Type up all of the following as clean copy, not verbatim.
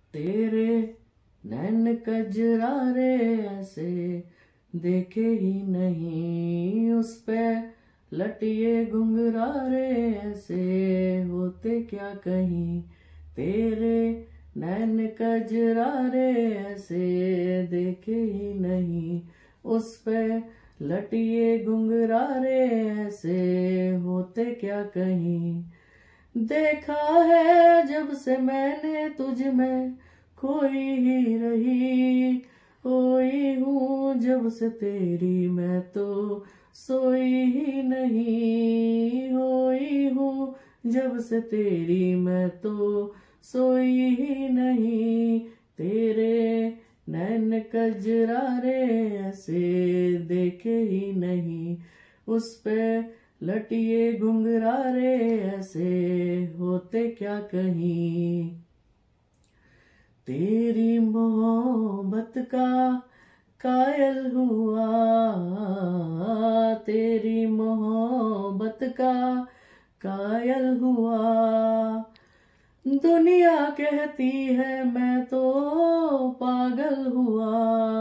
तेरे नैन कजरारे ऐसे देखे ही नहीं, उस पे लटिए घुंघरारे ऐसे होते क्या कहीं। तेरे नैन कजरारे ऐसे देखे ही नहीं, उस पे लटिए घुंघरारे ऐसे होते क्या कहीं। देखा है जब से मैंने तुझ में खोई ही रही, खोई हूँ जब से तेरी मैं तो सोई ही नहीं, होई हूँ जब से तेरी मैं तो सोई ही नहीं। तेरे नैन कजरारे ऐसे देखे ही नहीं, उस पे लटिए घुंघरारे ऐसे होते क्या कहीं। तेरी मोहब्बत का कायल हुआ, तेरी मोहब्बत का कायल हुआ। दुनिया कहती है मैं तो पागल हुआ,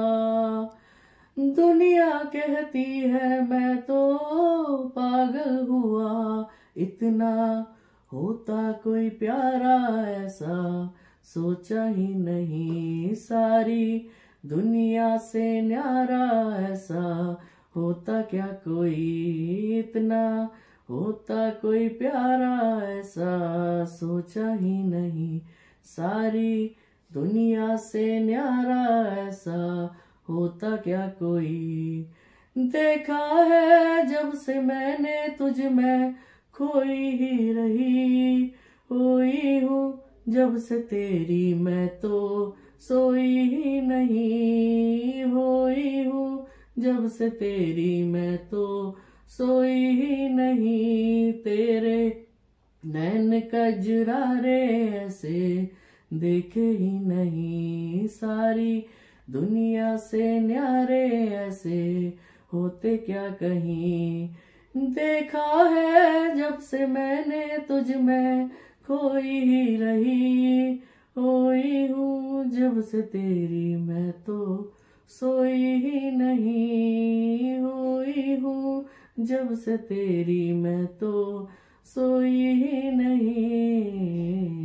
दुनिया कहती है मैं तो पागल हुआ। इतना होता कोई प्यारा ऐसा सोचा ही नहीं, सारी दुनिया से न्यारा ऐसा होता क्या कोई। इतना होता कोई प्यारा ऐसा सोचा ही नहीं, सारी दुनिया से न्यारा ऐसा होता क्या कोई। देखा है जब से मैंने तुझ में खोई ही रही, खोई हूँ जब से तेरी मैं तो सोई ही नहीं, होई हूँ जब से तेरी मैं तो सोई ही नहीं। तेरे नैन कजरारे ऐसे देखे ही नहीं, सारी दुनिया से न्यारे ऐसे होते क्या कहीं। देखा है जब से मैंने तुझ में खोई ही रही, खोई हूँ जब से तेरी मैं तो सोई ही नहीं, होई हूँ जब से तेरी मैं तो सोई ही नहीं।